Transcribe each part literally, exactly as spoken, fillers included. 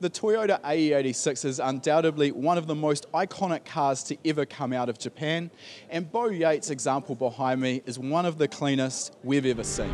The Toyota A E eighty-six is undoubtedly one of the most iconic cars to ever come out of Japan, and Beau Yates' example behind me is one of the cleanest we've ever seen.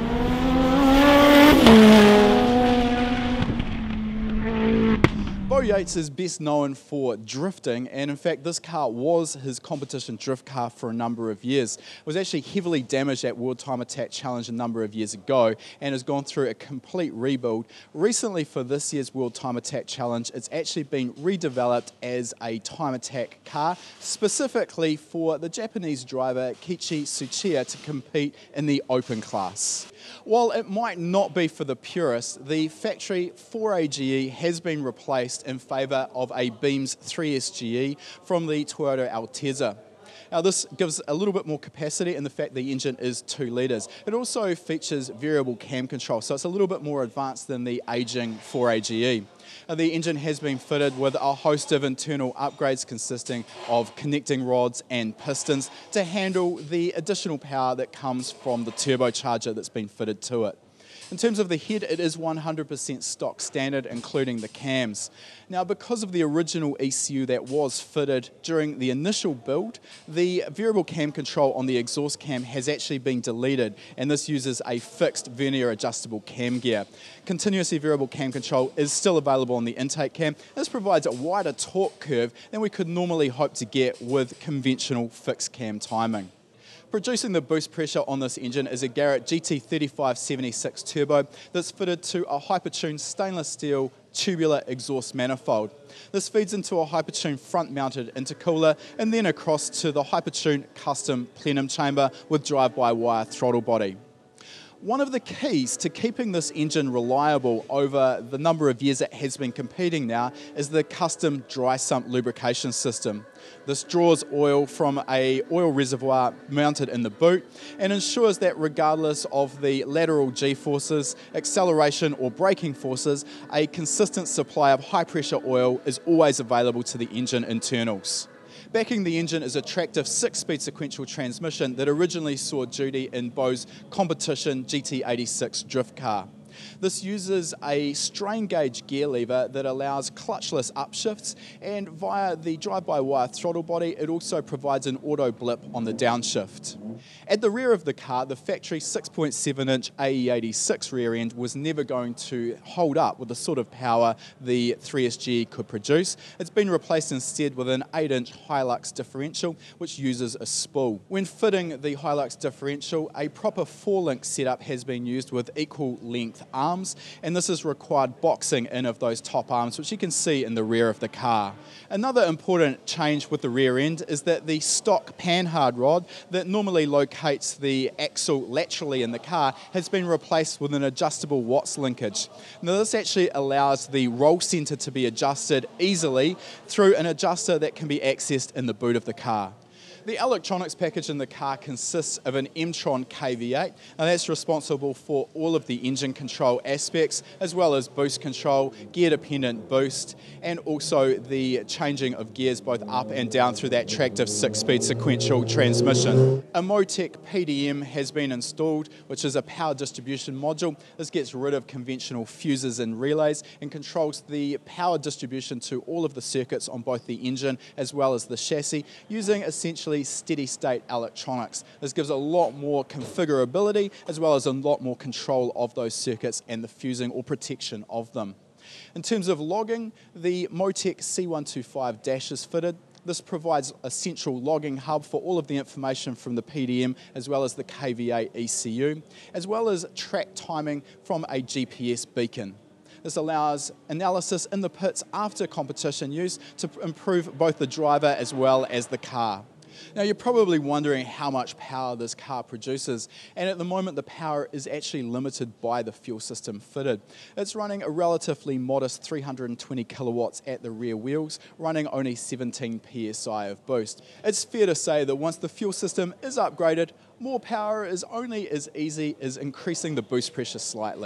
Beau Yates is best known for drifting, and in fact this car was his competition drift car for a number of years. It was actually heavily damaged at World Time Attack Challenge a number of years ago and has gone through a complete rebuild. Recently for this year's World Time Attack Challenge, it's actually been redeveloped as a time attack car, specifically for the Japanese driver Keiichi Tsuchiya to compete in the open class. While it might not be for the purists, the factory four A G E has been replaced in favour of a Beams three S G E from the Toyota Altezza. Now this gives a little bit more capacity in the fact the engine is two litres. It also features variable cam control, so it's a little bit more advanced than the ageing four A G E. Now, the engine has been fitted with a host of internal upgrades consisting of connecting rods and pistons to handle the additional power that comes from the turbocharger that's been fitted to it. In terms of the head, it is one hundred percent stock standard, including the cams. Now, because of the original E C U that was fitted during the initial build, the variable cam control on the exhaust cam has actually been deleted, and this uses a fixed vernier adjustable cam gear. Continuously variable cam control is still available on the intake cam. This provides a wider torque curve than we could normally hope to get with conventional fixed cam timing. Producing the boost pressure on this engine is a Garrett G T thirty-five seventy-six turbo that's fitted to a hypertune stainless steel tubular exhaust manifold. This feeds into a hypertune front-mounted intercooler and then across to the hypertune custom plenum chamber with drive-by-wire throttle body. One of the keys to keeping this engine reliable over the number of years it has been competing now is the custom dry sump lubrication system. This draws oil from a oil reservoir mounted in the boot and ensures that regardless of the lateral G-forces, acceleration or braking forces, a consistent supply of high-pressure oil is always available to the engine internals. Backing the engine is a attractive six-speed sequential transmission that originally saw duty in Beau's competition G T eighty-six drift car. This uses a strain gauge gear lever that allows clutchless upshifts, and via the drive-by-wire throttle body it also provides an auto blip on the downshift. At the rear of the car, the factory six point seven inch A E eighty-six rear end was never going to hold up with the sort of power the three S G E could produce. It's been replaced instead with an eight inch Hilux differential which uses a spool. When fitting the Hilux differential, a proper four-link setup has been used with equal length arms, and this has required boxing in of those top arms, which you can see in the rear of the car. Another important change with the rear end is that the stock panhard rod that normally locates the axle laterally in the car has been replaced with an adjustable Watts linkage. Now this actually allows the roll centre to be adjusted easily through an adjuster that can be accessed in the boot of the car. The electronics package in the car consists of an Emtron K V eight, and that's responsible for all of the engine control aspects, as well as boost control, gear-dependent boost, and also the changing of gears both up and down through that attractive six-speed sequential transmission. A Motec P D M has been installed, which is a power distribution module. This gets rid of conventional fuses and relays and controls the power distribution to all of the circuits on both the engine as well as the chassis, using essentially steady-state electronics. This gives a lot more configurability as well as a lot more control of those circuits and the fusing or protection of them. In terms of logging, the Motec C one twenty-five dash is fitted. This provides a central logging hub for all of the information from the P D M as well as the K V eight E C U, as well as track timing from a G P S beacon. This allows analysis in the pits after competition use to improve both the driver as well as the car. Now you're probably wondering how much power this car produces, and at the moment the power is actually limited by the fuel system fitted. It's running a relatively modest three hundred twenty kilowatts at the rear wheels, running only seventeen P S I of boost. It's fair to say that once the fuel system is upgraded, more power is only as easy as increasing the boost pressure slightly.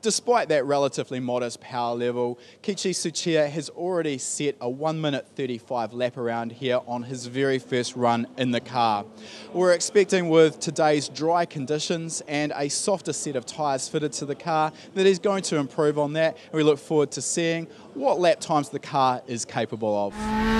Despite that relatively modest power level, Keiichi Tsuchiya has already set a one minute thirty-five lap around here on his very first run in the car. We're expecting, with today's dry conditions and a softer set of tyres fitted to the car, that he's going to improve on that, and we look forward to seeing what lap times the car is capable of.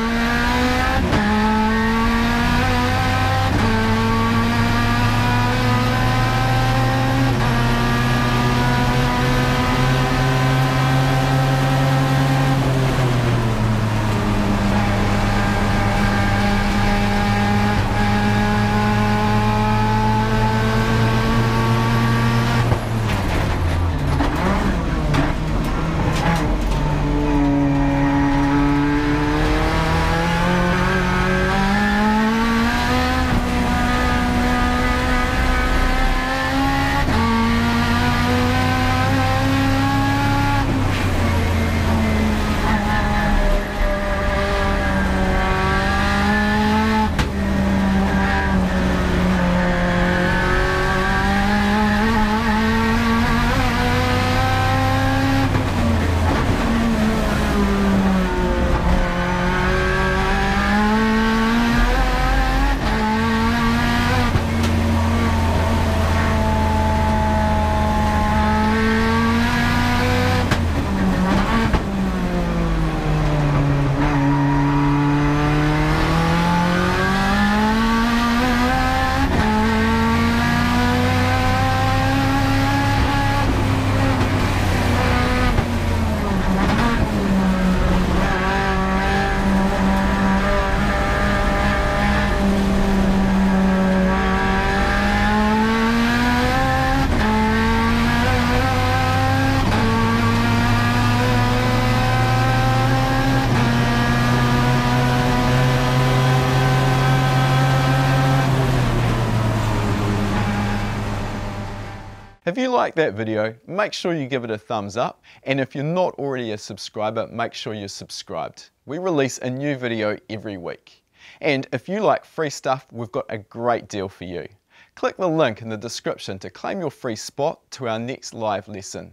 If you like that video, make sure you give it a thumbs up, and if you're not already a subscriber, make sure you're subscribed. We release a new video every week. And if you like free stuff, we've got a great deal for you. Click the link in the description to claim your free spot to our next live lesson.